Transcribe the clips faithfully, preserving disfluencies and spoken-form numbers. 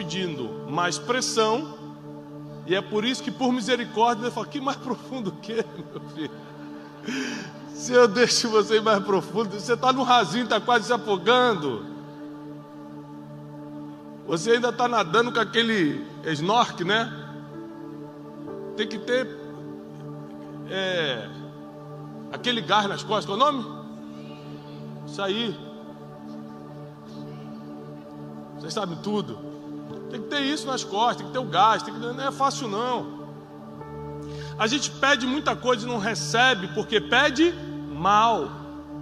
pedindo mais pressão, e é por isso que, por misericórdia, ele fala: que mais profundo o quê, meu filho? Se eu deixo você ir mais profundo, você está no rasinho, está quase se afogando. Você ainda está nadando com aquele snorkel, né? Tem que ter é, aquele gás nas costas, qual é o nome? Isso aí. Vocês sabem tudo. Tem que ter isso nas costas, tem que ter o gás, tem que... não é fácil não. A gente pede muita coisa e não recebe porque pede mal.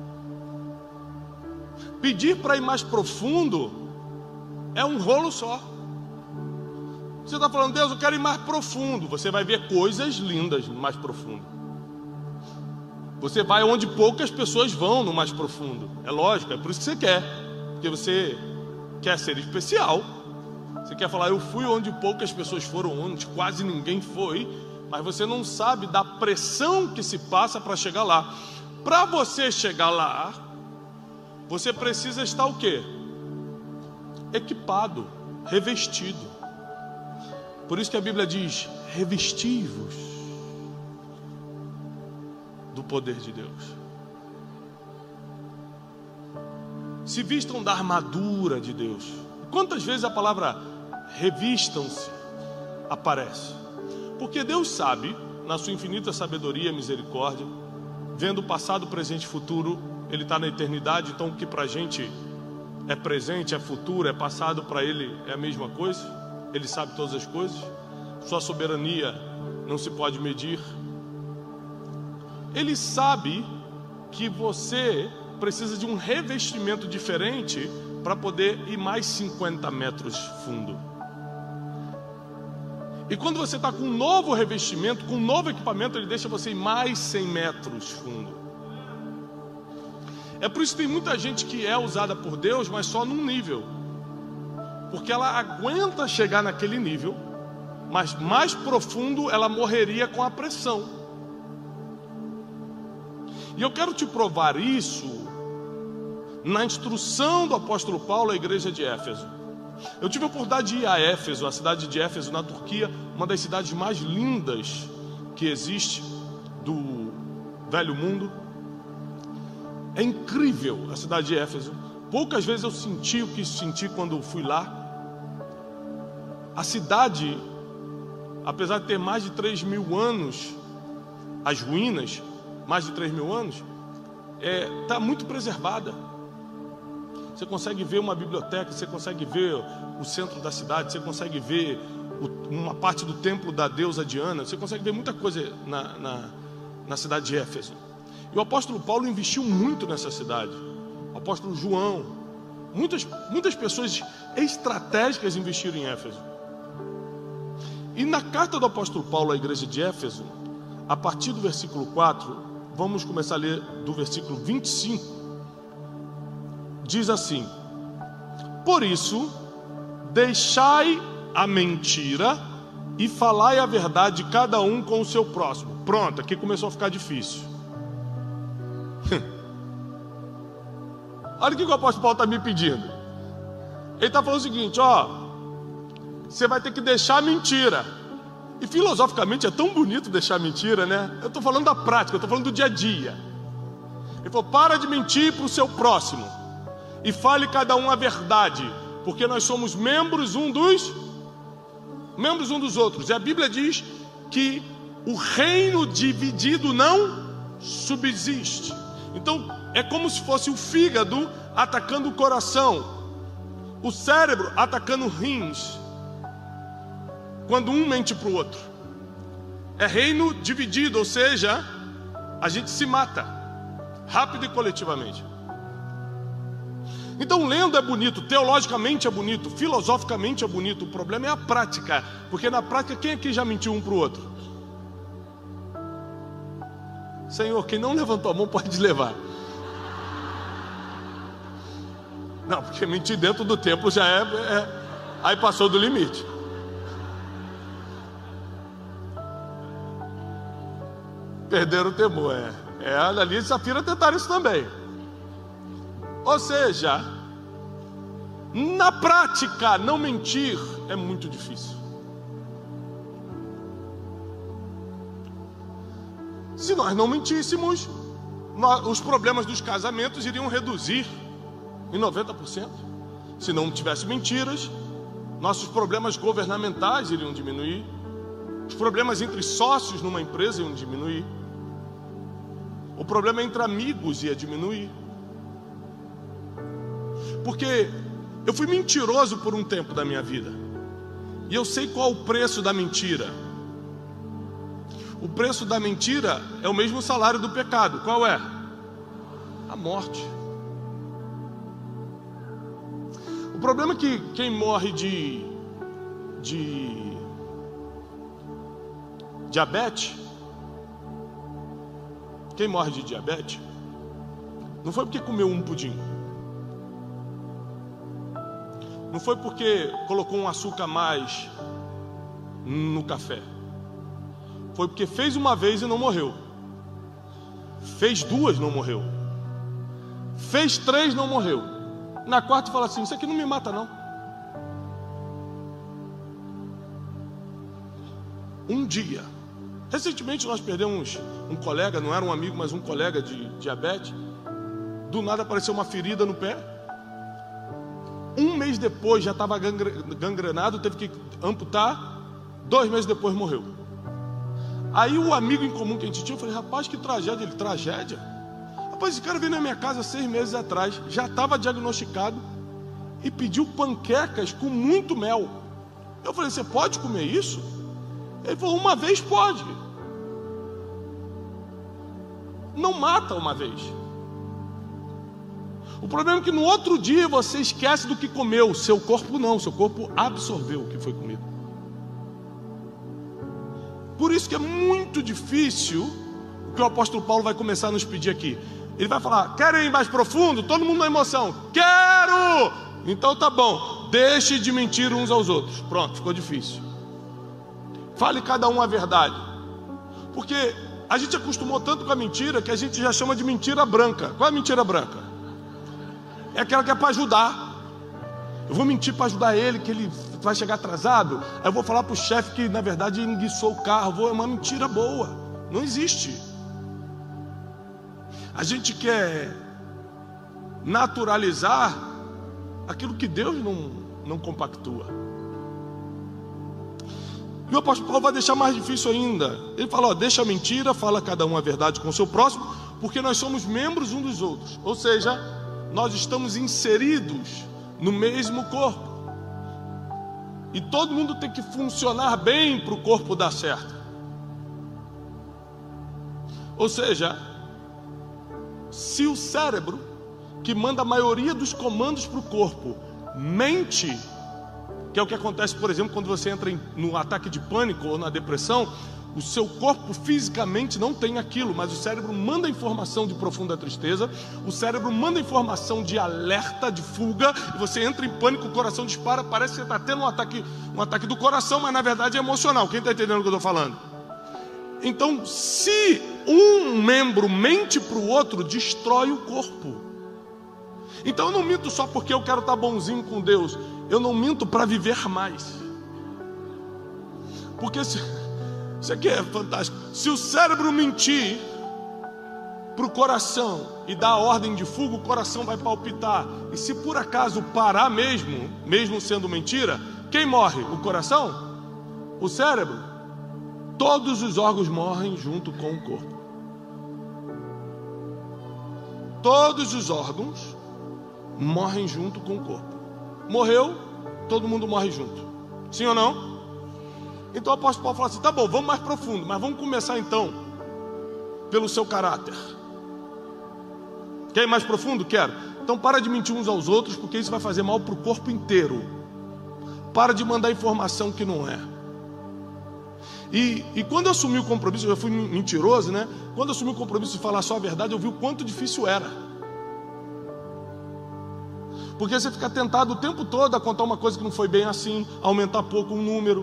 Pedir para ir mais profundo é um rolo só. Você está falando: Deus, eu quero ir mais profundo. Você vai ver coisas lindas no mais profundo. Você vai onde poucas pessoas vão no mais profundo. É lógico, é por isso que você quer. Porque você quer ser especial. Você quer falar: eu fui onde poucas pessoas foram, onde quase ninguém foi. Mas você não sabe da pressão que se passa para chegar lá. Para você chegar lá, você precisa estar o quê? Equipado, revestido. Por isso que a Bíblia diz: revesti-vos do poder de Deus. Se vistam da armadura de Deus. Quantas vezes a palavra revistam-se aparece? Porque Deus sabe, na sua infinita sabedoria e misericórdia, vendo o passado, presente e futuro, Ele está na eternidade. Então o que para a gente é presente, é futuro, é passado, para Ele é a mesma coisa. Ele sabe todas as coisas. Sua soberania não se pode medir. Ele sabe que você precisa de um revestimento diferente para poder ir mais cinquenta metros fundo. E quando você está com um novo revestimento, com um novo equipamento, Ele deixa você ir mais cem metros fundo. É por isso que tem muita gente que é usada por Deus, mas só num nível. Porque ela aguenta chegar naquele nível, mas mais profundo ela morreria com a pressão. E eu quero te provar isso na instrução do apóstolo Paulo à igreja de Éfeso. Eu tive a oportunidade de ir a Éfeso, a cidade de Éfeso, na Turquia, uma das cidades mais lindas que existe do velho mundo. É incrível a cidade de Éfeso. Poucas vezes eu senti o que senti quando fui lá. A cidade, apesar de ter mais de três mil anos, as ruínas, mais de três mil anos, está é, muito preservada. Você consegue ver uma biblioteca, você consegue ver o centro da cidade, você consegue ver o, uma parte do templo da deusa Diana, você consegue ver muita coisa na, na, na cidade de Éfeso. E o apóstolo Paulo investiu muito nessa cidade. O apóstolo João, muitas, muitas pessoas estratégicas investiram em Éfeso. E na carta do apóstolo Paulo à igreja de Éfeso, a partir do versículo quatro, vamos começar a ler do versículo vinte e cinco. Diz assim: por isso, deixai a mentira e falai a verdade, cada um com o seu próximo. Pronto, aqui começou a ficar difícil. Olha o que o apóstolo Paulo está me pedindo. Ele está falando o seguinte: ó, você vai ter que deixar a mentira. E filosoficamente é tão bonito deixar a mentira, né? Eu estou falando da prática, eu estou falando do dia a dia. Ele falou: para de mentir para o seu próximo e fale cada um a verdade, porque nós somos membros um dos membros um dos outros. E a Bíblia diz que o reino dividido não subsiste. Então é como se fosse o fígado atacando o coração, o cérebro atacando rins, quando um mente para o outro. É reino dividido, ou seja, a gente se mata rápido e coletivamente. Então, lendo é bonito, teologicamente é bonito, filosoficamente é bonito. O problema é a prática, porque na prática quem aqui já mentiu um para o outro? Senhor, quem não levantou a mão pode levar. Não, porque mentir dentro do templo já é, é aí passou do limite. Perderam o temor, é. É, Ananias e Safira tentaram isso também. Ou seja, Na prática, não mentir é muito difícil. Se nós não mentíssemos, nós, os problemas dos casamentos iriam reduzir em noventa por cento. Se não tivesse mentiras, nossos problemas governamentais iriam diminuir. Os problemas entre sócios numa empresa iam diminuir. O problema entre amigos ia diminuir. Porque eu fui mentiroso por um tempo da minha vida. E eu sei qual o preço da mentira. O preço da mentira é o mesmo salário do pecado. Qual é? A morte. O problema é que quem morre de, de diabetes, quem morre de diabetes, não foi porque comeu um pudim. Não foi porque colocou um açúcar a mais no café. Foi porque fez uma vez e não morreu. Fez duas, não morreu. Fez três, não morreu. Na quarta fala assim, isso aqui não me mata não. Um dia. Recentemente nós perdemos um colega, não era um amigo, mas um colega de diabetes. Do nada apareceu uma ferida no pé. Um mês depois já estava gangrenado, teve que amputar. Dois meses depois morreu. Aí o amigo em comum que a gente tinha, eu falei, rapaz, que tragédia. Ele, tragédia? Rapaz, esse cara veio na minha casa seis meses atrás, já estava diagnosticado e pediu panquecas com muito mel. Eu falei, você pode comer isso? Ele falou, uma vez pode. Não mata uma vez. O problema é que no outro dia você esquece do que comeu. Seu corpo não, seu corpo absorveu o que foi comido. Por isso que é muito difícil o que o apóstolo Paulo vai começar a nos pedir aqui. Ele vai falar, querem ir mais profundo? Todo mundo na emoção, quero! Então tá bom, deixe de mentir uns aos outros. Pronto, ficou difícil. Fale cada um a verdade. Porque a gente acostumou tanto com a mentira que a gente já chama de mentira branca. Qual é a mentira branca? É aquela que é para ajudar. Eu vou mentir para ajudar ele, que ele vai chegar atrasado. Aí eu vou falar para o chefe que na verdade enguiçou o carro. Vou, é uma mentira boa. Não existe. A gente quer naturalizar aquilo que Deus não, não compactua. E o apóstolo Paulo vai deixar mais difícil ainda. Ele fala, ó, deixa a mentira, fala cada um a verdade com o seu próximo, porque nós somos membros uns dos outros. Ou seja, nós estamos inseridos no mesmo corpo. E todo mundo tem que funcionar bem para o corpo dar certo. Ou seja, se o cérebro, que manda a maioria dos comandos para o corpo, mente, que é o que acontece, por exemplo, quando você entra em, no ataque de pânico ou na depressão, o seu corpo fisicamente não tem aquilo, mas o cérebro manda informação de profunda tristeza, o cérebro manda informação de alerta, de fuga, e você entra em pânico, o coração dispara, parece que você está tendo um ataque, um ataque do coração, mas na verdade é emocional. Quem está entendendo o que eu estou falando? Então, se um membro mente para o outro, destrói o corpo. Então eu não minto só porque eu quero estar bonzinho com Deus, eu não minto para viver mais. Porque se... isso aqui é fantástico. Se o cérebro mentir para o coração e dar a ordem de fuga, o coração vai palpitar. E se por acaso parar mesmo, mesmo sendo mentira, quem morre? O coração? O cérebro? Todos os órgãos morrem junto com o corpo. Todos os órgãos morrem junto com o corpo. Morreu, todo mundo morre junto. Sim ou não? Então o apóstolo Paulo fala assim, tá bom, vamos mais profundo, mas vamos começar então pelo seu caráter. Quer ir mais profundo? Quero. Então para de mentir uns aos outros, porque isso vai fazer mal para o corpo inteiro. Para de mandar informação que não é. E, e quando eu assumi o compromisso, eu já fui mentiroso, né? Quando eu assumi o compromisso de falar só a verdade, eu vi o quanto difícil era. Porque você fica tentado o tempo todo a contar uma coisa que não foi bem assim, aumentar pouco um número.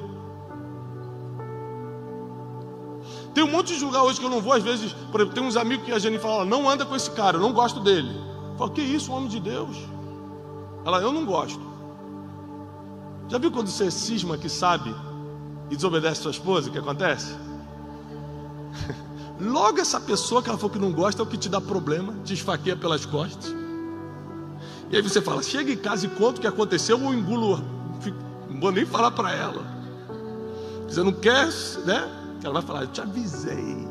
Tem um monte de lugar hoje que eu não vou, às vezes, por exemplo, tem uns amigos que a Jenny fala, não anda com esse cara, eu não gosto dele. Eu falo, que isso, homem de Deus? Ela, eu não gosto. Já viu quando você cisma que sabe e desobedece sua esposa? O que acontece? Logo essa pessoa que ela falou que não gosta é o que te dá problema, te esfaqueia pelas costas. E aí você fala, chega em casa e conta o que aconteceu, ou engulo, não vou nem falar para ela. Você não quer, né? Ela vai falar, eu te avisei.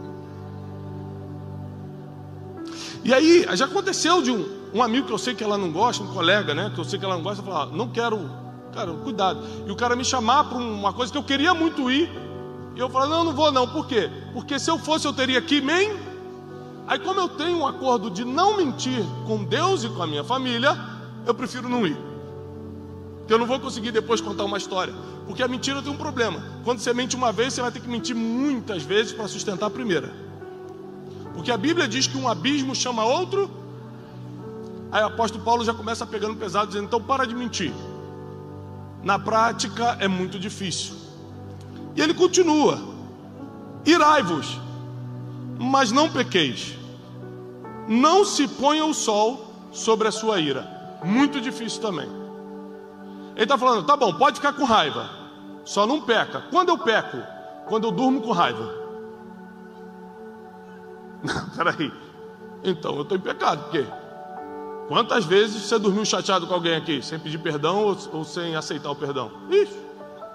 E aí, já aconteceu de um, um amigo que eu sei que ela não gosta, um colega, né? Que eu sei que ela não gosta, falar, não quero, cara, cuidado. E o cara me chamar para uma coisa que eu queria muito ir. E eu falo, não, não vou não. Por quê? Porque se eu fosse, eu teria que men. Aí como eu tenho um acordo de não mentir com Deus e com a minha família, eu prefiro não ir. Porque eu não vou conseguir depois contar uma história. Porque a mentira tem um problema. Quando você mente uma vez, você vai ter que mentir muitas vezes para sustentar a primeira. Porque a Bíblia diz que um abismo chama outro. Aí o apóstolo Paulo já começa pegando pesado, dizendo, então para de mentir. Na prática é muito difícil. E ele continua, irai-vos, mas não pequeis, não se ponha o sol sobre a sua ira. Muito difícil também. Ele está falando, tá bom, pode ficar com raiva, só não peca. Quando eu peco? Quando eu durmo com raiva. Não, peraí, então eu estou em pecado, por quê? Quantas vezes você dormiu chateado com alguém aqui, sem pedir perdão ou, ou sem aceitar o perdão? Isso.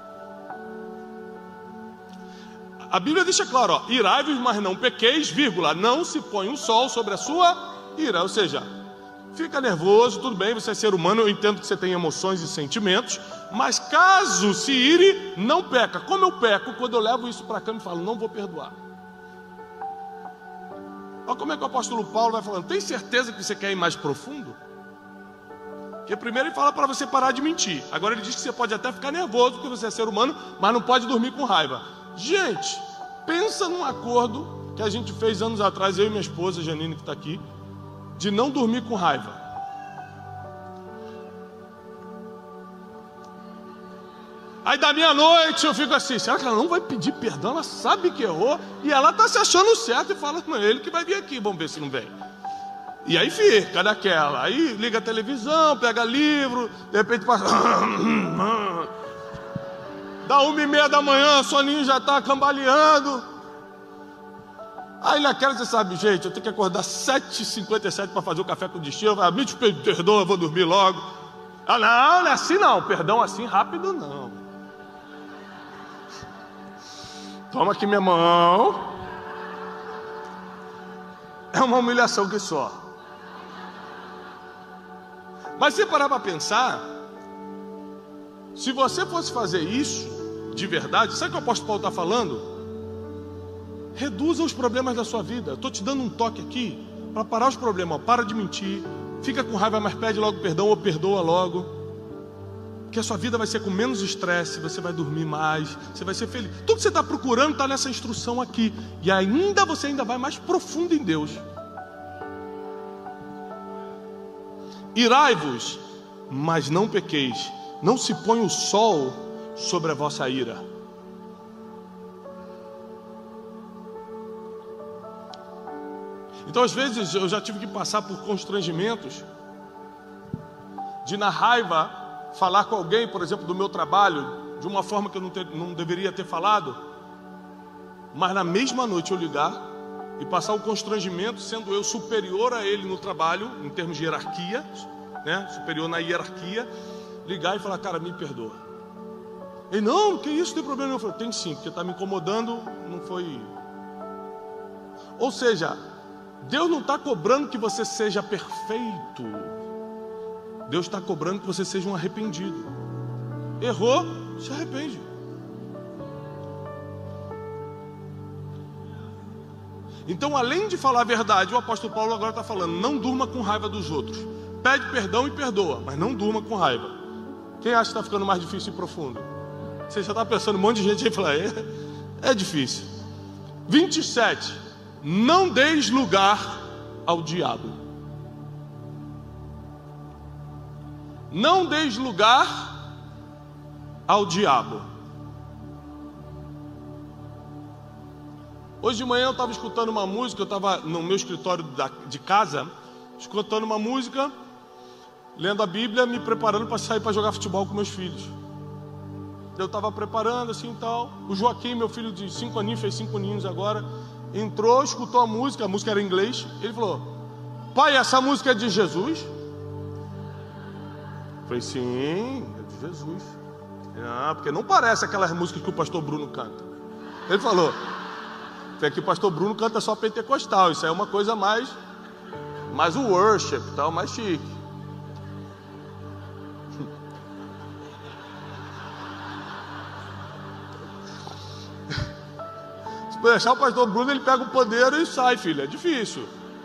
A Bíblia deixa claro, ó, irai-vos, mas não pequeis, vírgula, não se põe o sol sobre a sua ira. Ou seja, fica nervoso, tudo bem, você é ser humano, eu entendo que você tem emoções e sentimentos, mas caso se ire, não peca. Como eu peco, quando eu levo isso para cá e falo, não vou perdoar. Olha como é que o apóstolo Paulo vai falando, tem certeza que você quer ir mais profundo? Porque primeiro ele fala para você parar de mentir. Agora ele diz que você pode até ficar nervoso, porque você é ser humano, mas não pode dormir com raiva. Gente, pensa num acordo que a gente fez anos atrás, eu e minha esposa, Janine, que está aqui, de não dormir com raiva. Aí da meia-noite eu fico assim, será que ela não vai pedir perdão? Ela sabe que errou e ela está se achando certo e fala, não, é ele que vai vir aqui, vamos ver se não vem. E aí fica daquela, aí liga a televisão, pega livro, de repente passa... Dá uma e meia da manhã, o soninho já está cambaleando. Aí naquela você sabe, gente, eu tenho que acordar sete e cinquenta e sete para fazer o café com o destino. Vai, me perdoa, eu vou dormir logo. Ah, não, não é assim não, perdão assim rápido não. Toma aqui minha mão. É uma humilhação que só. Mas se parar para pensar, se você fosse fazer isso de verdade, sabe o que o apóstolo Paulo está falando? Reduza os problemas da sua vida. Eu estou te dando um toque aqui para parar os problemas. Para de mentir, fica com raiva, mas pede logo perdão ou perdoa logo. Que a sua vida vai ser com menos estresse, você vai dormir mais, você vai ser feliz. Tudo que você está procurando está nessa instrução aqui. E ainda você ainda vai mais profundo em Deus. Irai-vos, mas não pequeis. Não se põe o sol sobre a vossa ira. Então às vezes eu já tive que passar por constrangimentos de na raiva falar com alguém, por exemplo, do meu trabalho, de uma forma que eu não, ter, não deveria ter falado, mas na mesma noite eu ligar e passar o constrangimento, sendo eu superior a ele no trabalho, em termos de hierarquia, né? Superior na hierarquia, ligar e falar, cara, me perdoa. Ele, não, que isso, tem problema. Eu falei, tem sim, porque está me incomodando, não foi. Ou seja, Deus não está cobrando que você seja perfeito. Deus está cobrando que você seja um arrependido. Errou, se arrepende. Então, além de falar a verdade, o apóstolo Paulo agora está falando, não durma com raiva dos outros. Pede perdão e perdoa, mas não durma com raiva. Quem acha que está ficando mais difícil e profundo? Você já está pensando, um monte de gente aí fala, é, é difícil. vinte e sete. Não deis lugar ao diabo. Não deis lugar ao diabo. Hoje de manhã eu estava escutando uma música, eu estava no meu escritório da, de casa, escutando uma música, lendo a Bíblia, me preparando para sair para jogar futebol com meus filhos. Eu estava preparando assim e tal. O Joaquim, meu filho de cinco aninhos, fez cinco aninhos agora, entrou, escutou a música, a música era em inglês. Ele falou: pai, essa música é de Jesus? Eu falei: sim, é de Jesus. Ah, porque não parece aquelas músicas que o pastor Bruno canta. Ele falou: é que o pastor Bruno canta só pentecostal, isso aí é uma coisa mais, mais o worship, tal, mais chique. Se deixar o pastor Bruno, ele pega o pandeiro e sai, filho, é difícil.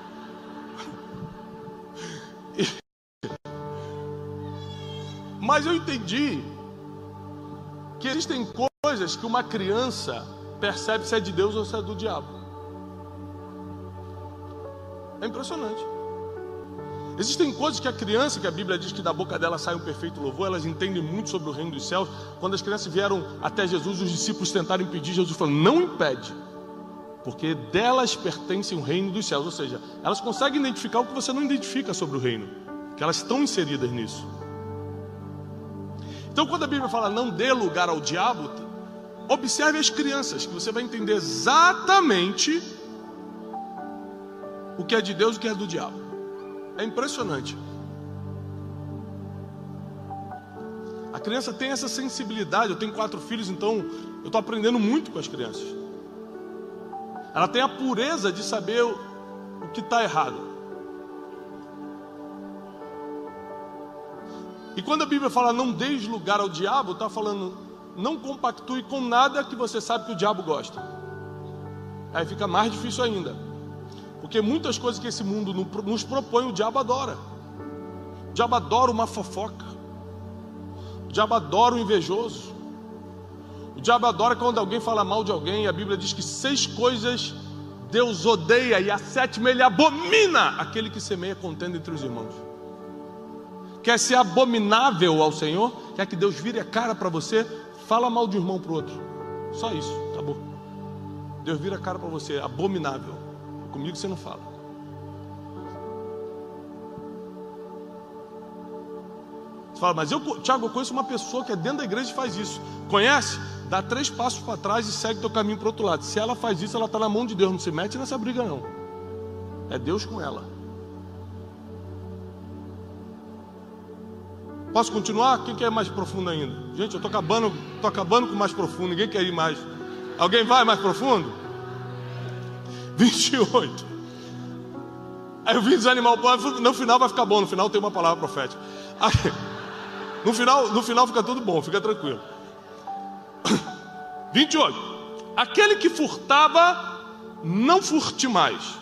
Mas eu entendi que existem coisas que uma criança percebe se é de Deus ou se é do diabo. É impressionante. Existem coisas que a criança, que a Bíblia diz que da boca dela sai um perfeito louvor, elas entendem muito sobre o reino dos céus. Quando as crianças vieram até Jesus, os discípulos tentaram impedir, Jesus falou: não impede, porque delas pertence o reino dos céus. Ou seja, elas conseguem identificar o que você não identifica sobre o reino, que elas estão inseridas nisso. Então, quando a Bíblia fala não dê lugar ao diabo, observe as crianças, que você vai entender exatamente o que é de Deus e o que é do diabo. É impressionante. A criança tem essa sensibilidade. Eu tenho quatro filhos, então eu estou aprendendo muito com as crianças. Ela tem a pureza de saber o, o que está errado. E quando a Bíblia fala não deis lugar ao diabo, está falando não compactue com nada que você sabe que o diabo gosta. Aí fica mais difícil ainda, porque muitas coisas que esse mundo nos propõe, o diabo adora. O diabo adora uma fofoca. O diabo adora o invejoso. O diabo adora quando alguém fala mal de alguém. A Bíblia diz que seis coisas Deus odeia, e a sétima ele abomina: aquele que semeia contenda entre os irmãos. Quer ser abominável ao Senhor? Quer que Deus vire a cara para você? Fala mal de um irmão para o outro. Só isso, acabou. Deus vira a cara para você, abominável. Comigo você não fala. Você fala: mas eu, Tiago, eu conheço uma pessoa que é dentro da igreja e faz isso. Conhece? Dá três passos para trás e segue teu caminho para o outro lado. Se ela faz isso, ela está na mão de Deus. Não se mete nessa briga, não. É Deus com ela. Posso continuar? Quem quer ir mais profundo ainda? Gente, eu estou acabando, tô acabando com mais profundo. Ninguém quer ir mais. Alguém vai mais profundo? vinte e oito. Aí eu vim desanimar o povo. No final vai ficar bom. No final tem uma palavra profética. Aí, no final, no final fica tudo bom. Fica tranquilo. vinte e oito. Aquele que furtava, não furte mais.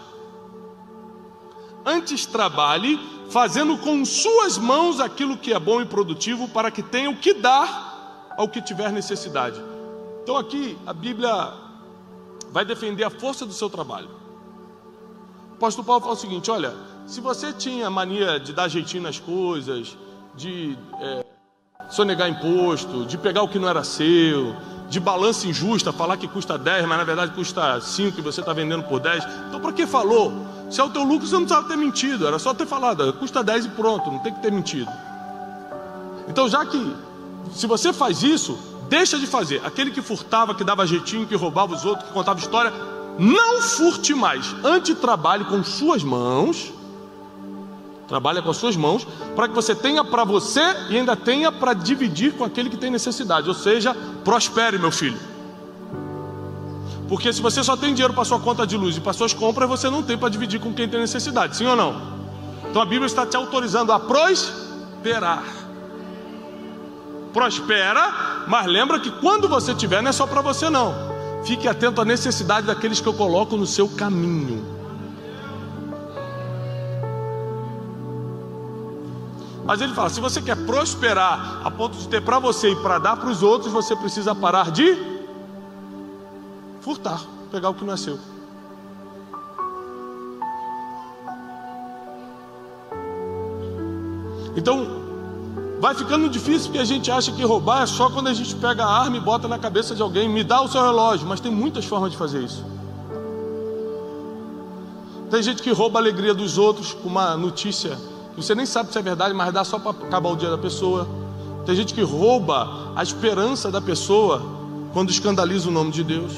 Antes trabalhe, fazendo com suas mãos aquilo que é bom e produtivo, para que tenha o que dar ao que tiver necessidade. Então aqui a Bíblia vai defender a força do seu trabalho. O apóstolo Paulo fala o seguinte: olha, se você tinha mania de dar jeitinho nas coisas, de é, sonegar imposto, de pegar o que não era seu, de balança injusta, falar que custa dez, mas na verdade custa cinco e você está vendendo por dez, então para que falou? Se é o teu lucro, você não precisava ter mentido, era só ter falado, custa dez e pronto, não tem que ter mentido. Então, já que, se você faz isso, deixa de fazer. Aquele que furtava, que dava jeitinho, que roubava os outros, que contava história, não furte mais. Antes trabalhe com suas mãos, trabalhe com as suas mãos, para que você tenha para você e ainda tenha para dividir com aquele que tem necessidade. Ou seja, prospere, meu filho. Porque se você só tem dinheiro para sua conta de luz e para suas compras, você não tem para dividir com quem tem necessidade, sim ou não? Então a Bíblia está te autorizando a prosperar. Prospera, mas lembra que quando você tiver, não é só para você não. Fique atento à necessidade daqueles que eu coloco no seu caminho. Mas ele fala: se você quer prosperar a ponto de ter para você e para dar para os outros, você precisa parar de furtar, pegar o que não é seu. Então vai ficando difícil, porque a gente acha que roubar é só quando a gente pega a arma e bota na cabeça de alguém: me dá o seu relógio. Mas tem muitas formas de fazer isso. Tem gente que rouba a alegria dos outros com uma notícia que você nem sabe se é verdade, mas dá só para acabar o dia da pessoa. Tem gente que rouba a esperança da pessoa quando escandaliza o nome de Deus.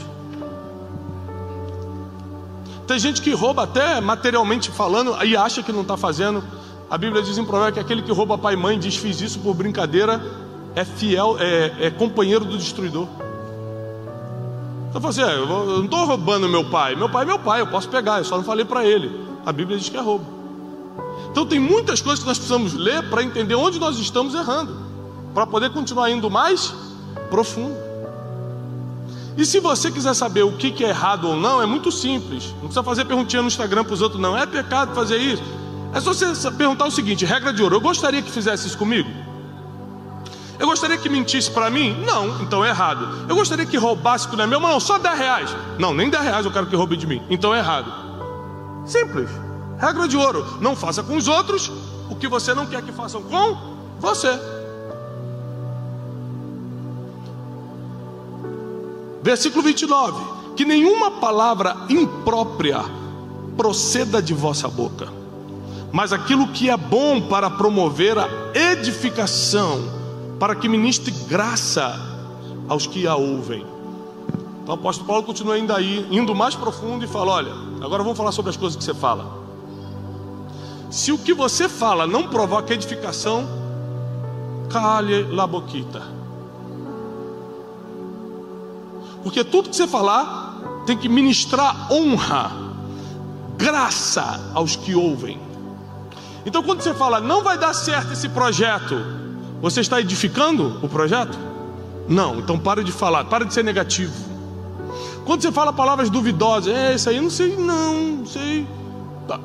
Tem gente que rouba até materialmente falando e acha que não está fazendo. A Bíblia diz em Provérbios que aquele que rouba pai e mãe diz fiz isso por brincadeira, é fiel, é, é companheiro do destruidor. Então você, é, eu, eu não estou roubando meu pai. Meu pai é meu pai, eu posso pegar, eu só não falei para ele. A Bíblia diz que é roubo. Então tem muitas coisas que nós precisamos ler para entender onde nós estamos errando, para poder continuar indo mais profundo. E se você quiser saber o que é errado ou não, é muito simples. Não precisa fazer perguntinha no Instagram para os outros, não. É pecado fazer isso? É só você perguntar o seguinte: regra de ouro, eu gostaria que fizesse isso comigo? Eu gostaria que mentisse para mim? Não, então é errado. Eu gostaria que roubasse que não é meu? Não, só dez reais. Não, nem dez reais eu quero que roube de mim. Então é errado. Simples. Regra de ouro: não faça com os outros o que você não quer que façam com você. Versículo vinte e nove: que nenhuma palavra imprópria proceda de vossa boca, mas aquilo que é bom para promover a edificação, para que ministre graça aos que a ouvem. Então o apóstolo Paulo continua ainda aí, indo mais profundo, e fala: olha, agora vamos falar sobre as coisas que você fala. Se o que você fala não provoca edificação, cale la boquita. Porque tudo que você falar tem que ministrar honra, graça aos que ouvem. Então quando você fala não vai dar certo esse projeto, você está edificando o projeto? Não, então para de falar, para de ser negativo. Quando você fala palavras duvidosas, é isso aí, não sei, não, não sei. Tá.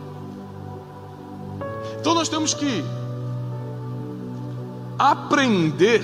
Então nós temos que aprender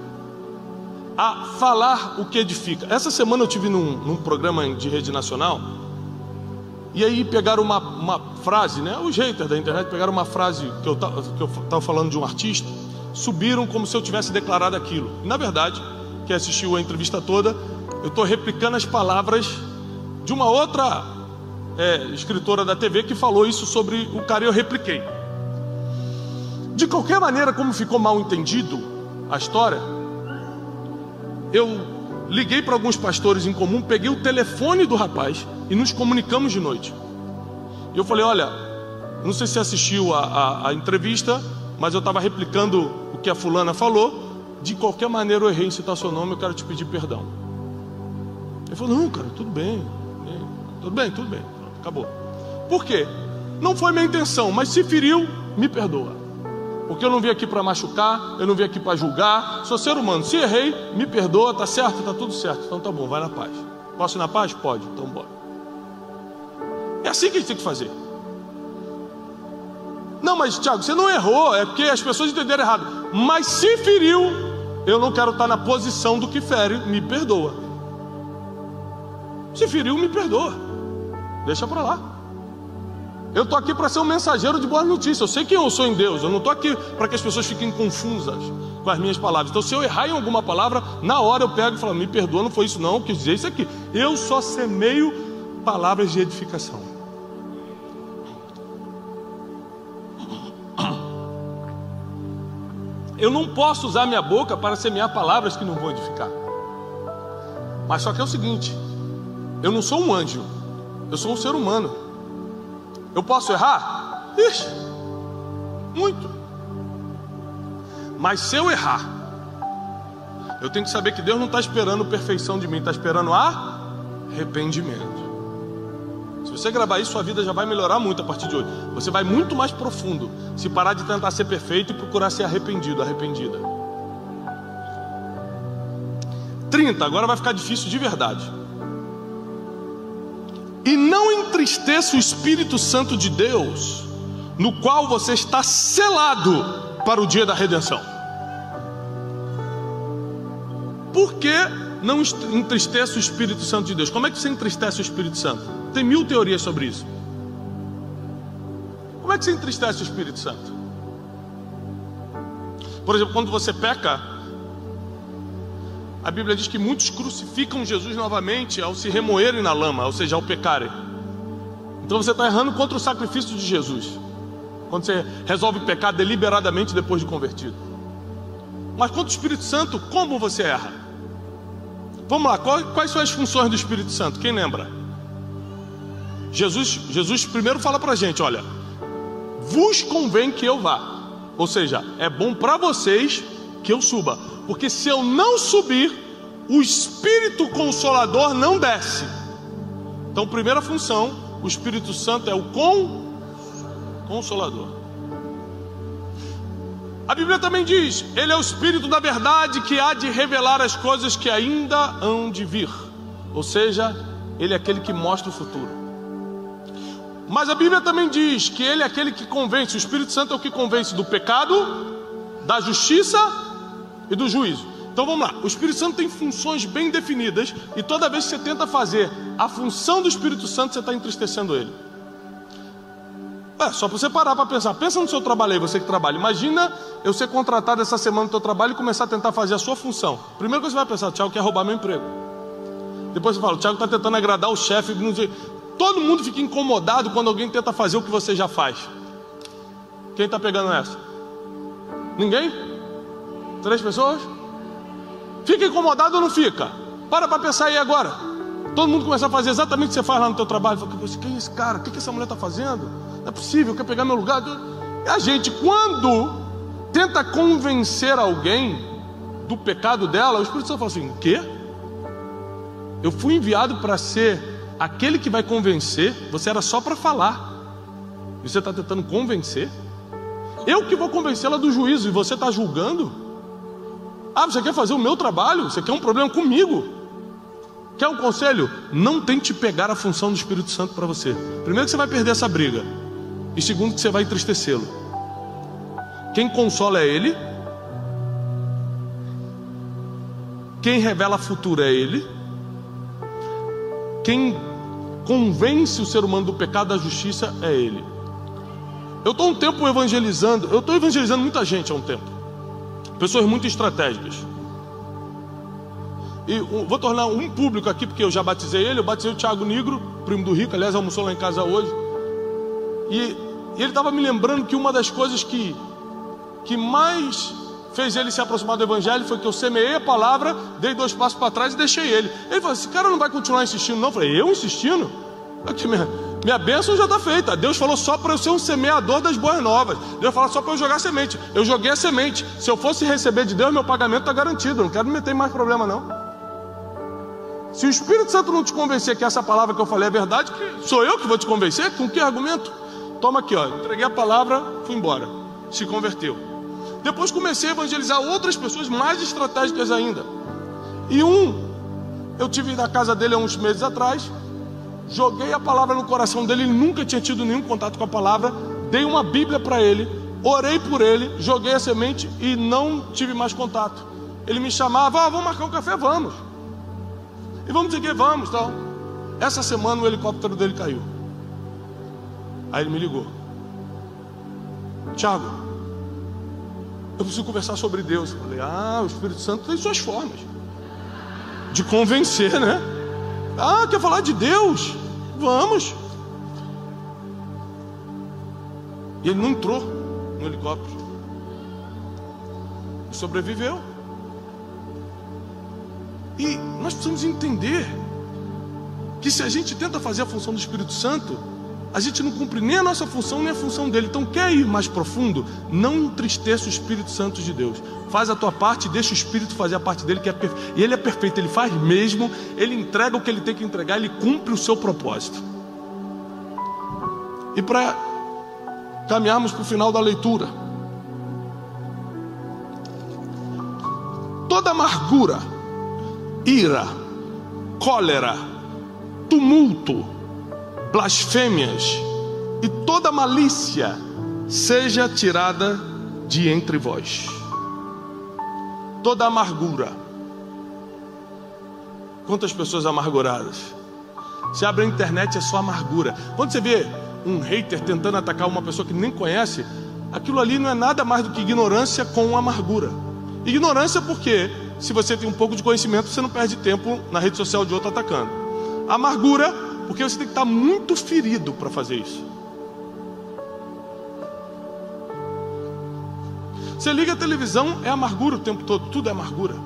a falar o que edifica. Essa semana eu estive num, num programa de rede nacional, e aí pegaram uma, uma frase, né? Os haters da internet pegaram uma frase que eu estava falando de um artista, subiram como se eu tivesse declarado aquilo. Na verdade, quem assistiu a entrevista toda, eu estou replicando as palavras de uma outra é, escritora da T V que falou isso sobre o cara, e eu repliquei. De qualquer maneira, como ficou mal entendido a história, eu liguei para alguns pastores em comum, peguei o telefone do rapaz e nos comunicamos de noite. E eu falei: olha, não sei se você assistiu a, a, a entrevista, mas eu estava replicando o que a fulana falou. De qualquer maneira eu errei em citar seu nome, eu quero te pedir perdão. Ele falou: não, cara, tudo bem, tudo bem, tudo bem, pronto, acabou. Por quê? Não foi minha intenção, mas se feriu, me perdoa. Porque eu não vim aqui para machucar, eu não vim aqui para julgar, sou ser humano. Se errei, me perdoa, tá certo? Tá tudo certo, então tá bom, vai na paz. Posso ir na paz? Pode, então bora. É assim que a gente tem que fazer. Não, mas Tiago, você não errou, é porque as pessoas entenderam errado. Mas se feriu, eu não quero estar na posição do que fere, me perdoa. Se feriu, me perdoa, deixa para lá. Eu estou aqui para ser um mensageiro de boas notícias. Eu sei quem eu sou em Deus. Eu não estou aqui para que as pessoas fiquem confusas com as minhas palavras. Então se eu errar em alguma palavra, na hora eu pego e falo: me perdoa, não foi isso não, eu quis dizer isso aqui. Eu só semeio palavras de edificação. Eu não posso usar minha boca para semear palavras que não vão edificar. Mas só que é o seguinte: eu não sou um anjo, eu sou um ser humano. Eu posso errar? Ixi, muito. Mas se eu errar, eu tenho que saber que Deus não está esperando perfeição de mim, está esperando arrependimento. Se você gravar isso, sua vida já vai melhorar muito a partir de hoje. Você vai muito mais profundo se parar de tentar ser perfeito e procurar ser arrependido, arrependida. trinta, agora vai ficar difícil de verdade. E não entristeça o Espírito Santo de Deus, no qual você está selado para o dia da redenção. Por que não entristeça o Espírito Santo de Deus? Como é que você entristece o Espírito Santo? Tem mil teorias sobre isso. Como é que você entristece o Espírito Santo? Por exemplo, quando você peca, a Bíblia diz que muitos crucificam Jesus novamente ao se remoerem na lama, ou seja, ao pecarem. Então você está errando contra o sacrifício de Jesus, quando você resolve pecar deliberadamente depois de convertido. Mas contra o Espírito Santo, como você erra? Vamos lá, quais são as funções do Espírito Santo? Quem lembra? Jesus, Jesus primeiro fala pra gente, olha, vos convém que eu vá. Ou seja, é bom para vocês que eu suba, porque se eu não subir, o Espírito Consolador não desce. Então, primeira função, o Espírito Santo é o con... Consolador. A Bíblia também diz, ele é o Espírito da verdade que há de revelar as coisas que ainda hão de vir. Ou seja, ele é aquele que mostra o futuro. Mas a Bíblia também diz que ele é aquele que convence, o Espírito Santo é o que convence do pecado, da justiça e do juízo. Então vamos lá, o Espírito Santo tem funções bem definidas, e toda vez que você tenta fazer a função do Espírito Santo, você está entristecendo ele. É, só para você parar para pensar, pensa no seu trabalho aí, você que trabalha. Imagina eu ser contratado essa semana no seu trabalho e começar a tentar fazer a sua função. Primeiro que você vai pensar, o Thiago quer roubar meu emprego. Depois você fala, o Thiago está tentando agradar o chefe. Todo mundo fica incomodado quando alguém tenta fazer o que você já faz. Quem está pegando essa? Ninguém? Três pessoas? Fica incomodado ou não fica? Para para pensar aí agora. Todo mundo começa a fazer exatamente o que você faz lá no teu trabalho. Fala, quem é esse cara? O que essa mulher está fazendo? Não é possível, quer pegar meu lugar? E a gente, quando tenta convencer alguém do pecado dela, o Espírito Santo fala assim, o quê? Eu fui enviado para ser aquele que vai convencer. Você era só para falar, e você está tentando convencer. Eu que vou convencê-la do juízo, e você está julgando? Ah, você quer fazer o meu trabalho? Você quer um problema comigo? Quer um conselho? Não tente pegar a função do Espírito Santo para você. Primeiro que você vai perder essa briga, e segundo que você vai entristecê-lo. Quem consola é Ele. Quem revela futuro é Ele. Quem convence o ser humano do pecado, da justiça, é Ele. Eu estou um tempo evangelizando. Eu estou evangelizando muita gente há um tempo. Pessoas muito estratégicas. E vou tornar um público aqui, porque eu já batizei ele. Eu batizei o Thiago Negro, primo do Rico. Aliás, almoçou lá em casa hoje. E, e ele estava me lembrando que uma das coisas que, que mais fez ele se aproximar do Evangelho foi que eu semeei a palavra, dei dois passos para trás e deixei ele. Ele falou, esse cara não vai continuar insistindo não? Eu falei, eu insistindo? Aqui, minha, minha bênção já está feita. Deus falou só para eu ser um semeador das boas novas. Deus falou só para eu jogar semente. Eu joguei a semente. Se eu fosse receber de Deus, meu pagamento está garantido. Eu não quero me meter em mais problema não. Se o Espírito Santo não te convencer que essa palavra que eu falei é verdade, que sou eu que vou te convencer? Com que argumento? Toma aqui, ó, entreguei a palavra, fui embora. Se converteu. Depois comecei a evangelizar outras pessoas mais estratégicas ainda. E um, eu tive na casa dele há uns meses atrás, joguei a palavra no coração dele, ele nunca tinha tido nenhum contato com a palavra, dei uma Bíblia para ele, orei por ele, joguei a semente e não tive mais contato. Ele me chamava, ah, vamos marcar um café, vamos. E vamos dizer que vamos, tal. Essa semana o helicóptero dele caiu. Aí ele me ligou. Thiago, eu preciso conversar sobre Deus. Eu falei, ah, o Espírito Santo tem suas formas de convencer, né? Ah, quer falar de Deus? Vamos. E ele não entrou no helicóptero. E sobreviveu. E nós precisamos entender que se a gente tenta fazer a função do Espírito Santo, a gente não cumpre nem a nossa função, nem a função dele. Então quer ir mais profundo? Não entristeça o Espírito Santo de Deus. Faz a tua parte e deixa o Espírito fazer a parte dele, que é perfeito. E ele é perfeito, ele faz mesmo. Ele entrega o que ele tem que entregar, ele cumpre o seu propósito. E para caminharmos para o final da leitura, toda amargura, ira, cólera, tumulto, blasfêmias e toda malícia seja tirada de entre vós. Toda amargura. Quantas pessoas amarguradas? Você abre a internet, é só amargura. Quando você vê um hater tentando atacar uma pessoa que nem conhece, aquilo ali não é nada mais do que ignorância com amargura. Ignorância porque se você tem um pouco de conhecimento, você não perde tempo na rede social de outro atacando. Amargura, porque você tem que estar muito ferido para fazer isso. Você liga a televisão, é amargura o tempo todo, tudo é amargura.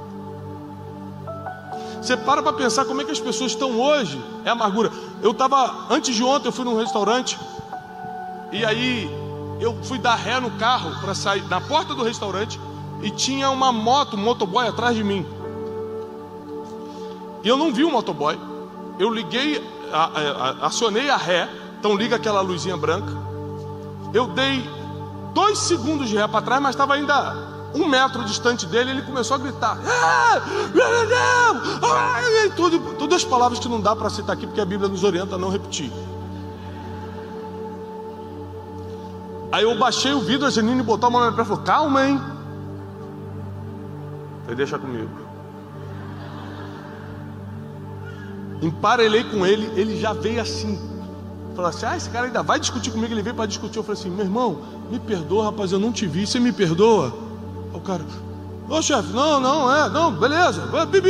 Você para para pensar como é que as pessoas estão hoje, é amargura. Eu estava, antes de ontem, eu fui num restaurante, e aí eu fui dar ré no carro para sair na porta do restaurante, e tinha uma moto, um motoboy atrás de mim. E eu não vi o motoboy. Eu liguei, a, a, acionei a ré, então liga aquela luzinha branca. Eu dei dois segundos de ré para trás, mas estava ainda um metro distante dele. Ele começou a gritar, ah, meu Deus, ah, tudo, todas as palavras que não dá para citar aqui, porque a Bíblia nos orienta a não repetir. Aí eu baixei o vidro, a Janine botou a mão na minha perna e falou, calma, hein. Falei, deixa comigo. Emparelhei com ele, ele já veio assim. Falou assim, ah, esse cara ainda vai discutir comigo. Ele veio para discutir. Eu falei assim, meu irmão, me perdoa, rapaz, eu não te vi, você me perdoa? O cara, ô chefe, não, não, é, não, beleza.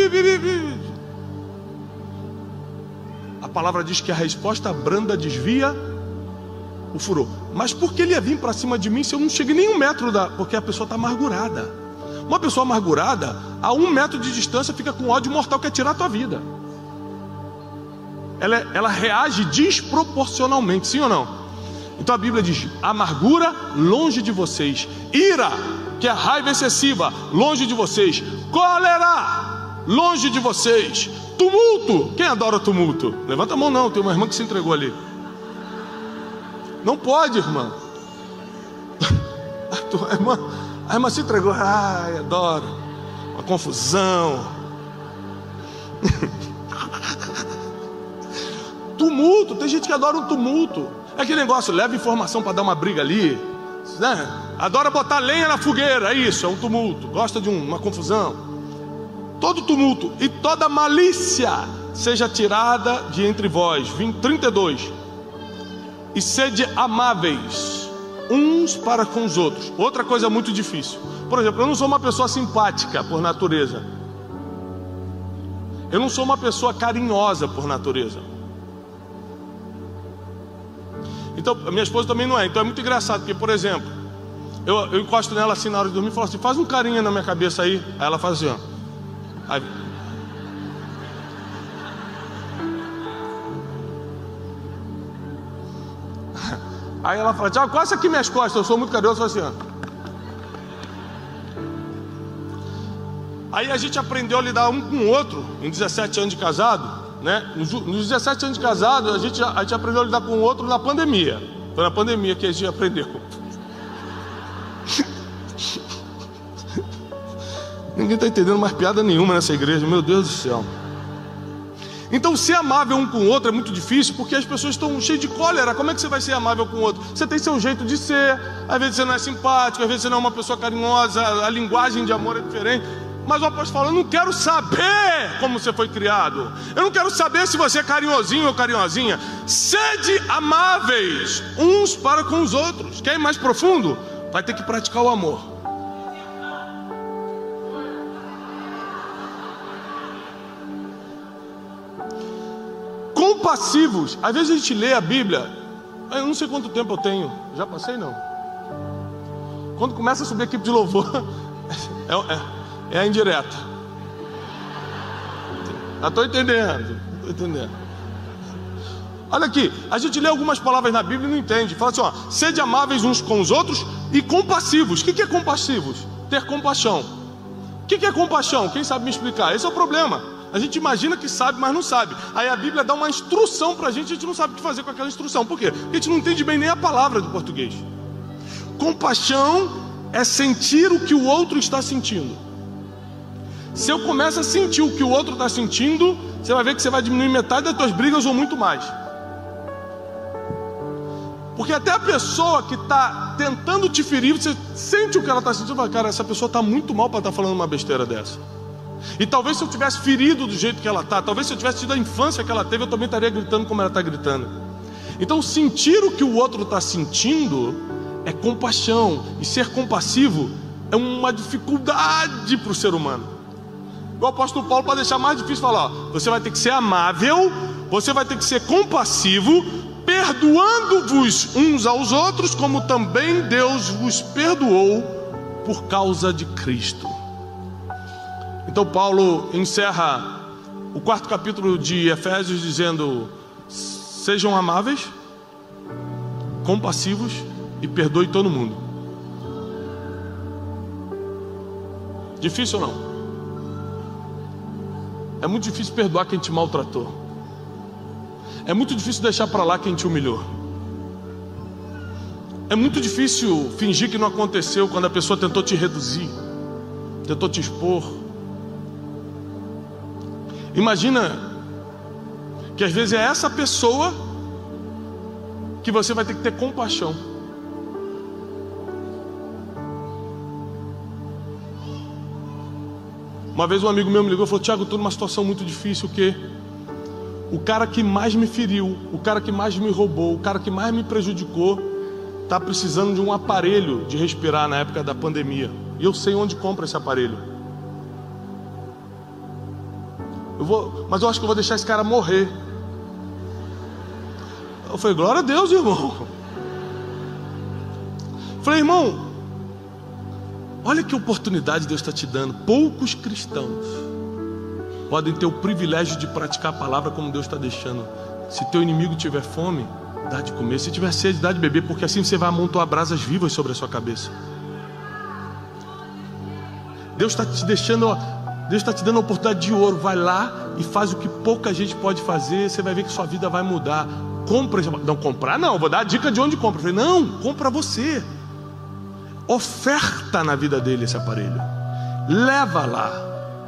A palavra diz que a resposta branda desvia o furor. Mas por que ele ia vir para cima de mim se eu não cheguei nem um metro da... Porque a pessoa está amargurada. Uma pessoa amargurada, a um metro de distância, fica com ódio mortal, quer tirar a tua vida. Ela, ela reage desproporcionalmente, sim ou não? Então a Bíblia diz, amargura longe de vocês, ira, que é a raiva excessiva, longe de vocês, cólera, longe de vocês, tumulto. Quem adora tumulto? Levanta a mão. Não, tem uma irmã que se entregou ali. Não pode, irmã. A, tua irmã, a irmã se entregou. Ai, adoro. Uma confusão. Tumulto, tem gente que adora um tumulto. É aquele negócio, leva informação para dar uma briga ali, né? Adora botar lenha na fogueira, é isso, é um tumulto. Gosta de um, uma confusão. Todo tumulto e toda malícia seja tirada de entre vós. trinta e dois. E sede amáveis uns para com os outros. Outra coisa muito difícil. Por exemplo, eu não sou uma pessoa simpática por natureza. Eu não sou uma pessoa carinhosa por natureza. Então, a minha esposa também não é. Então é muito engraçado, porque, por exemplo, eu, eu encosto nela assim na hora de dormir e falo assim, faz um carinho na minha cabeça aí. Aí ela faz assim, ó. Aí... Aí ela fala, Tiago, coça aqui minhas costas, eu sou muito carinhoso, eu falo assim, ó. Aí a gente aprendeu a lidar um com o outro, em dezessete anos de casado. Né? Nos, nos dezessete anos de casado, a gente, a gente aprendeu a lidar com o outro na pandemia. Foi na pandemia que a gente aprendeu. Ninguém está entendendo mais piada nenhuma nessa igreja, meu Deus do céu. Então ser amável um com o outro é muito difícil, porque as pessoas estão cheias de cólera. Como é que você vai ser amável com o outro? Você tem seu jeito de ser. Às vezes você não é simpático, às vezes você não é uma pessoa carinhosa, a linguagem de amor é diferente. Mas o apóstolo fala, eu não quero saber como você foi criado. Eu não quero saber se você é carinhosinho ou carinhosinha. Sede amáveis uns para com os outros. Quer ir mais profundo? Vai ter que praticar o amor. Compassivos. Às vezes a gente lê a Bíblia, eu não sei quanto tempo eu tenho. Já passei não. Quando começa a subir a equipe de louvor, é... é É a indireta. Já estou entendendo. Estou entendendo. Olha aqui, a gente lê algumas palavras na Bíblia e não entende. Fala assim, ó, sede amáveis uns com os outros e compassivos. O que é compassivos? Ter compaixão. O que é compaixão? Quem sabe me explicar? Esse é o problema. A gente imagina que sabe, mas não sabe. Aí a Bíblia dá uma instrução para a gente, a gente não sabe o que fazer com aquela instrução. Por quê? Porque a gente não entende bem nem a palavra do português. Compaixão é sentir o que o outro está sentindo. Se eu começo a sentir o que o outro está sentindo, você vai ver que você vai diminuir metade das suas brigas ou muito mais. Porque até a pessoa que está tentando te ferir, você sente o que ela está sentindo, fala, cara, essa pessoa está muito mal para estar tá falando uma besteira dessa. E talvez se eu tivesse ferido do jeito que ela está, talvez se eu tivesse tido a infância que ela teve, eu também estaria gritando como ela está gritando. Então sentir o que o outro está sentindo é compaixão. E ser compassivo é uma dificuldade para o ser humano. O apóstolo Paulo, para deixar mais difícil, falar, ó, você vai ter que ser amável, você vai ter que ser compassivo, perdoando-vos uns aos outros, como também Deus vos perdoou por causa de Cristo. Então Paulo encerra o quarto capítulo de Efésios dizendo: sejam amáveis, compassivos e perdoe todo mundo. Difícil ou não? É muito difícil perdoar quem te maltratou. É muito difícil deixar para lá quem te humilhou. É muito difícil fingir que não aconteceu quando a pessoa tentou te reduzir, tentou te expor. Imagina que às vezes é essa pessoa que você vai ter que ter compaixão. Uma vez um amigo meu me ligou e falou: Tiago, estou numa situação muito difícil, o quê? O cara que mais me feriu, o cara que mais me roubou, o cara que mais me prejudicou, está precisando de um aparelho de respirar na época da pandemia. E eu sei onde compra esse aparelho. Eu vou, mas eu acho que eu vou deixar esse cara morrer. Eu falei: glória a Deus, irmão. Eu falei: irmão, olha que oportunidade Deus está te dando. Poucos cristãos podem ter o privilégio de praticar a palavra como Deus está deixando. Se teu inimigo tiver fome, dá de comer. Se tiver sede, dá de beber, porque assim você vai amontoar brasas vivas sobre a sua cabeça. Deus está te deixando, Deus está te dando a oportunidade de ouro. Vai lá e faz o que pouca gente pode fazer. Você vai ver que sua vida vai mudar. Compra, não comprar não, vou dar a dica de onde compra. Eu falei: não, compra você. Oferta na vida dele esse aparelho. Leva lá.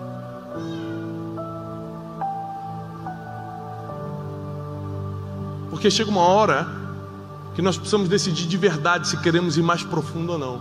Porque chega uma hora que nós precisamos decidir de verdade se queremos ir mais profundo ou não.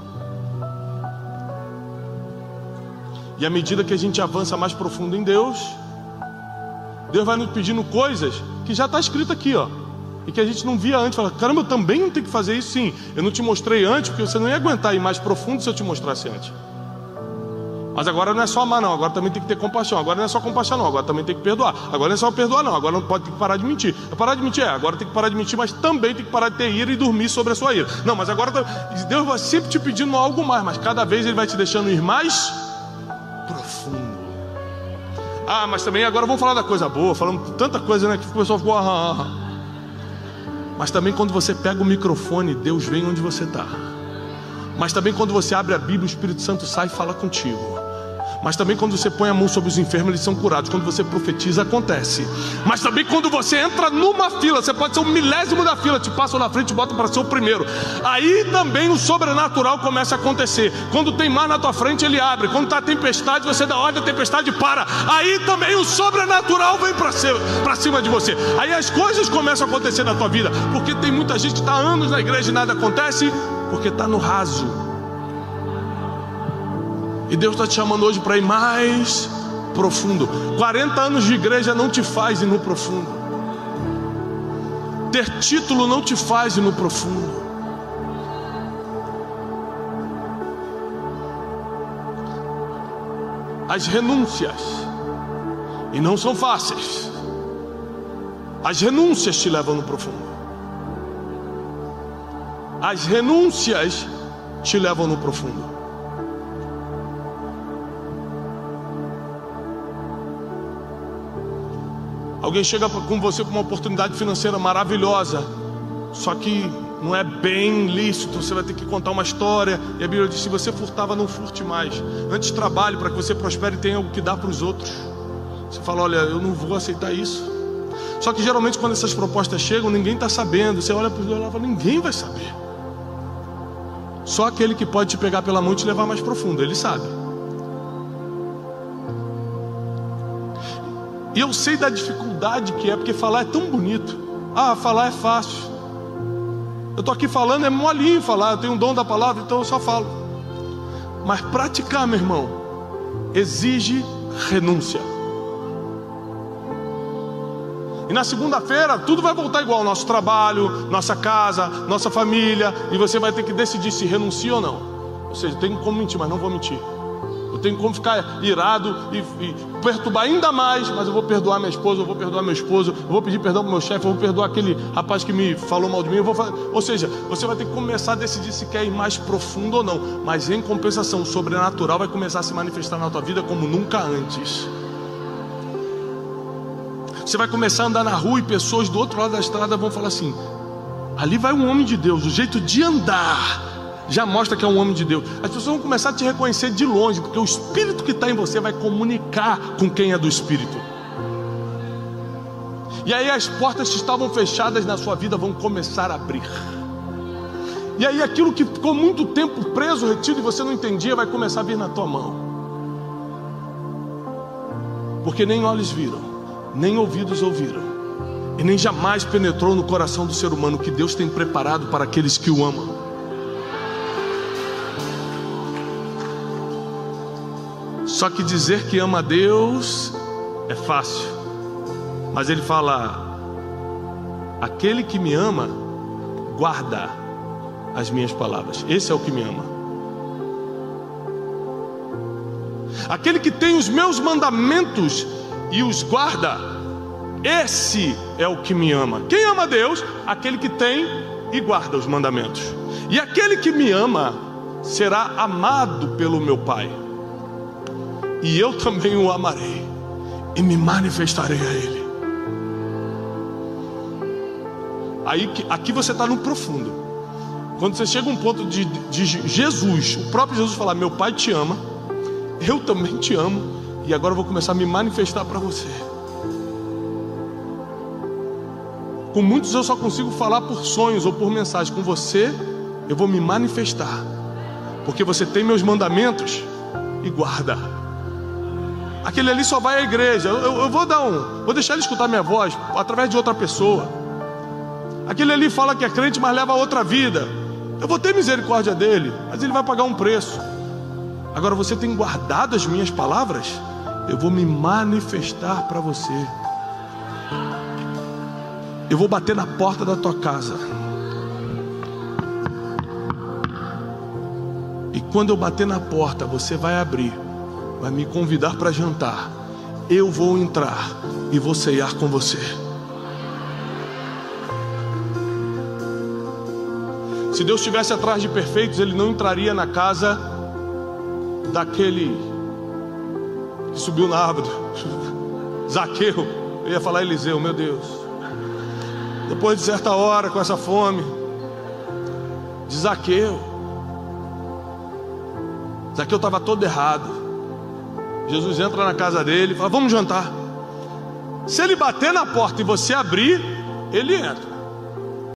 E à medida que a gente avança mais profundo em Deus, Deus vai nos pedindo coisas que já está escrito aqui, ó, e que a gente não via antes. Fala: caramba, eu também não tenho que fazer isso. Sim, eu não te mostrei antes porque você não ia aguentar ir mais profundo se eu te mostrasse antes. Mas agora não é só amar não, agora também tem que ter compaixão. Agora não é só compaixão não, agora também tem que perdoar. Agora não é só perdoar não, agora não pode ter que parar de mentir. Parar de mentir é, agora tem que parar de mentir, mas também tem que parar de ter ira e dormir sobre a sua ira. Não, mas agora Deus vai sempre te pedindo algo mais, mas cada vez Ele vai te deixando ir mais profundo. Ah, mas também agora vamos falar da coisa boa. Falamos tanta coisa, né, que o pessoal ficou... Ah, ah, ah. Mas também quando você pega o microfone, Deus vem onde você está. Mas também quando você abre a Bíblia, o Espírito Santo sai e fala contigo. Mas também quando você põe a mão sobre os enfermos, eles são curados. Quando você profetiza, acontece. Mas também quando você entra numa fila, você pode ser o milésimo da fila, te passam na frente e botam para ser o primeiro. Aí também o sobrenatural começa a acontecer. Quando tem mar na tua frente, ele abre. Quando está tempestade, você dá ordem, a tempestade para. Aí também o sobrenatural vem para cima de você. Aí as coisas começam a acontecer na tua vida. Porque tem muita gente que está há anos na igreja e nada acontece, porque está no raso. E Deus está te chamando hoje para ir mais profundo. quarenta anos de igreja não te faz ir no profundo. Ter título não te faz ir no profundo. As renúncias, e não são fáceis, as renúncias te levam no profundo. As renúncias te levam no profundo. Alguém chega com você com uma oportunidade financeira maravilhosa, só que não é bem lícito, você vai ter que contar uma história. E a Bíblia diz: se você furtava, não furte mais. Antes trabalhe para que você prospere e tenha algo que dar para os outros. Você fala: olha, eu não vou aceitar isso. Só que geralmente quando essas propostas chegam, ninguém está sabendo. Você olha para os dois e fala: ninguém vai saber. Só aquele que pode te pegar pela mão e te levar mais profundo, ele sabe. E eu sei da dificuldade que é, porque falar é tão bonito. Ah, falar é fácil. Eu estou aqui falando, é molinho falar. Eu tenho um dom da palavra, então eu só falo. Mas praticar, meu irmão, exige renúncia. E na segunda-feira, tudo vai voltar igual. Nosso trabalho, nossa casa, nossa família. E você vai ter que decidir se renuncia ou não. Ou seja, tem como mentir, mas não vou mentir. Eu tenho como ficar irado e, e perturbar ainda mais, mas eu vou perdoar minha esposa, eu vou perdoar meu esposo, eu vou pedir perdão para o meu chefe, eu vou perdoar aquele rapaz que me falou mal de mim, eu vou fazer... Ou seja, você vai ter que começar a decidir se quer ir mais profundo ou não. Mas em compensação, o sobrenatural vai começar a se manifestar na tua vida como nunca antes. Você vai começar a andar na rua e pessoas do outro lado da estrada vão falar assim: ali vai um homem de Deus. O jeito de andar já mostra que é um homem de Deus. As pessoas vão começar a te reconhecer de longe, porque o Espírito que está em você vai comunicar com quem é do Espírito. E aí as portas que estavam fechadas na sua vida vão começar a abrir. E aí aquilo que ficou muito tempo preso, retido, e você não entendia, vai começar a vir na tua mão. Porque nem olhos viram, nem ouvidos ouviram, e nem jamais penetrou no coração do ser humano que Deus tem preparado para aqueles que o amam. Só que dizer que ama a Deus é fácil, mas ele fala: aquele que me ama guarda as minhas palavras. Esse é o que me ama. Aquele que tem os meus mandamentos e os guarda, esse é o que me ama. Quem ama a Deus? Aquele que tem e guarda os mandamentos. E aquele que me ama será amado pelo meu Pai, e eu também o amarei e me manifestarei a Ele. Aí, aqui você está no profundo. Quando você chega a um ponto de, de Jesus, o próprio Jesus falar: meu Pai te ama, eu também te amo, e agora eu vou começar a me manifestar para você. Com muitos eu só consigo falar por sonhos ou por mensagens. Com você eu vou me manifestar, porque você tem meus mandamentos e guarda. Aquele ali só vai à igreja. Eu, eu, eu vou dar um, vou deixar ele escutar minha voz através de outra pessoa. Aquele ali fala que é crente, mas leva a outra vida. Eu vou ter misericórdia dele, mas ele vai pagar um preço. Agora você tem guardado as minhas palavras, eu vou me manifestar para você. Eu vou bater na porta da tua casa, e quando eu bater na porta, você vai abrir, vai me convidar para jantar. Eu vou entrar e vou ceiar com você. Se Deus estivesse atrás de perfeitos, Ele não entraria na casa daquele que subiu na árvore, Zaqueu. Eu ia falar Eliseu, meu Deus. Depois de certa hora, com essa fome, de Zaqueu. Zaqueu estava todo errado. Jesus entra na casa dele e fala: vamos jantar. Se ele bater na porta e você abrir, ele entra.